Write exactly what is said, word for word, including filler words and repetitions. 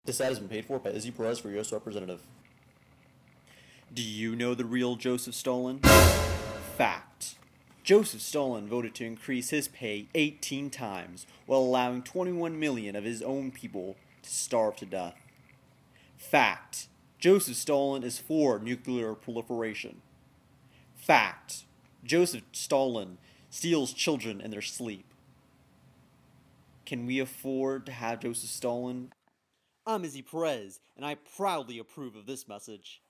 This ad has been paid for by Izzy Perez for U S Representative. Do you know the real Joseph Stalin? Fact. Joseph Stalin voted to increase his pay eighteen times while allowing twenty-one million of his own people to starve to death. Fact. Joseph Stalin is for nuclear proliferation. Fact. Joseph Stalin steals children in their sleep. Can we afford to have Joseph Stalin? I'm Izzy Perez, and I proudly approve of this message.